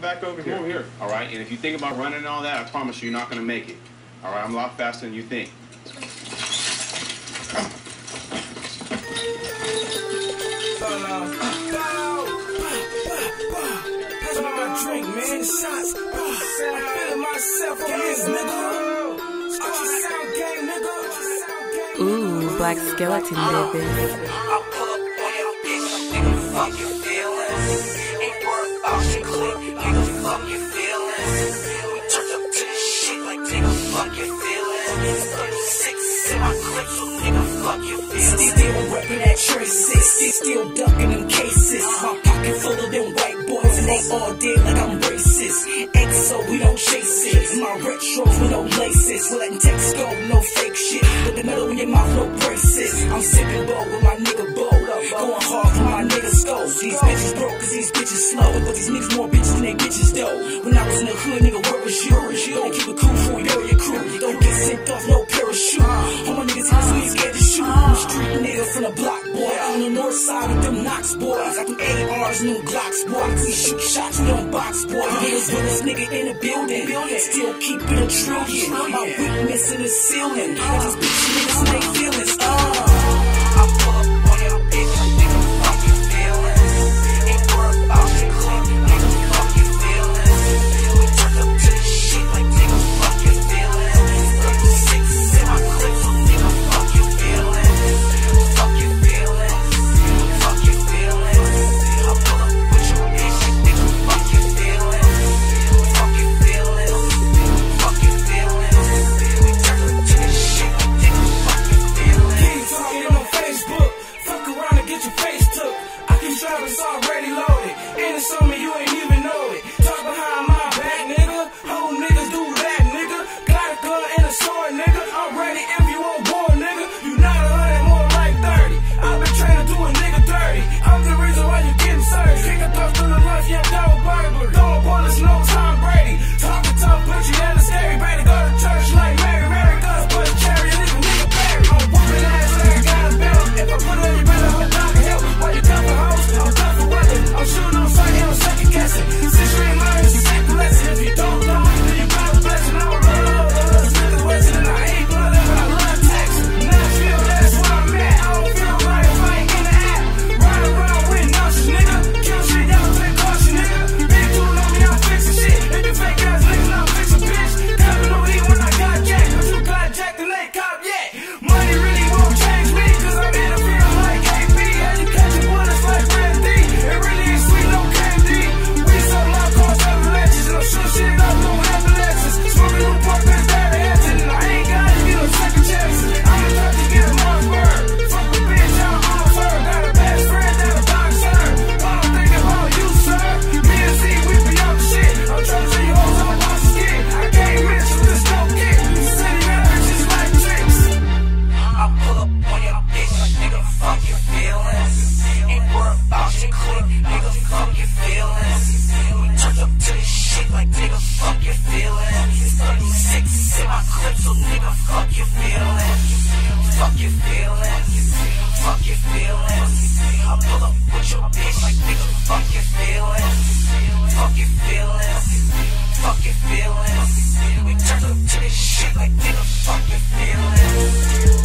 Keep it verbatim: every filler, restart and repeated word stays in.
back over here. Over here. All right, and if you think about running and all that, I promise you, you're not going to make it. All right, I'm a lot faster than you think. Drink, man, shots. I'm feeling myself on this, nigga. Ooh, Black Skeleton, baby. I pull up on your bitch, nigga, fuck your feelings. Ain't worried about your clique, nigga, fuck your feelings. We turned up to this shit like nigga, fuck your feelings. thirty-six in my clip, so nigga, fuck your feelings. Still reppin' that traces, still ducking them cases. My pocket full of them white boys, and they all dead like I'm racist. X O, we don't chase it. My retros with no laces. We're letting text go, no fake shit. Put the metal in your mouth, no braces. I'm sipping bowl with my nigga bowl. Going hard for my nigga scope. These bitches broke, cause these bitches slow. But these niggas more bitches than they bitches though. When I was in the hood, nigga, where was you? Don't keep it cool before we bury your crew. Don't get sent off, no parachute. All my niggas here, so we scared to shoot. I'm a street nigga from the block, boy. On the north side with them Knox boys. Got them A Rs and them Glocks, boy. We shoot shots, we don't box, boy. Niggas with this nigga in the building. Still keeping a trillion. My weakness in the ceiling. I just bitch niggas make feelings. Uh. I pull up on your bitch, nigga, fuck your feelings. Ain't worried about your clique, nigga, fuck your feelings. We turned up to this shit like nigga, fuck your feelings. thirty-six in my clip, so nigga, fuck your feelings. Fuck your feelings. Fuck your feelings. I pull up with your bitch, nigga, fuck your feelings. Fuck your feelings. Fuck your feelings. We turned up to this shit like nigga, fuck your feelings. Keep talking on Facebook. Fuck around and get your face took. I keep driving, it's already loaded. And it's on me, you ain't even know it. Talk behind my back, nigga. Whole niggas do that, nigga. Got a gun and a sword, nigga. I'm ready if you want war, nigga. You not a hundred, more like thirty. I've been trying to do a nigga dirty. I'm the reason why you getting searched. Kick a thought through the life, yeah, dog burglar. Throwing bullets, no Tom Brady. Talking tough, but you ain't a scary. Better go to church like Mary. Mary Gus, but a cherry, and leave a nigga buried. I'm whooping ass like I got a belt. If I put on you, better hope I can help. While you come for hoes, I'm tough for weather. I'm shooting on sight, ain't no second guessing. Six straight lines, you take the lesson. If you don't know, then you got a blessing. I would love, love, love, Smith and Wesson, and I ain't blood, but I love Texas. Nashville, that's where I'm at. I don't feel right if I ain't in the app. Ride around with nauseous, nigga. Kill shit, y'all take caution, nigga. Big tool on me, I'm fixing shit. If you fake ass niggas, I'm fixing bitch. Coming over here when I got jacked, but you got jacked and ain't cop yet. Money really won't change me, cause I'm in the field like A P. And you catching bullets like Red D. It really ain't sweet, no candy. We so loud, cause I'm legends. And I'm sure shit up, no ambulances. Smoking new pump is that Hampton. And I ain't got to get no second chances. I'm about to get a Mossberg. Fuck a bitch, I'm on her. Got a best friend, that a boxer. While I'm thinking about you, sir. Me and Z, we be up the shit. I'm trying to see you hoes on my skin. I can't miss with this dope kick. City averages like tricks. I pull up on your bitch, nigga, fuck your feelings. Ain't worried about your clique, nigga, fuck your feelings. We turned up to this shit like nigga, fuck your feelings. thirty-six in my clip, so nigga, fuck your feelings. Fuck your feelings. Fuck your feelings. I pull up with your bitch like nigga, fuck your feelings. Fuck your feelings. Fuck your feelings. We turned up to this shit like nigga, fuck your feelings.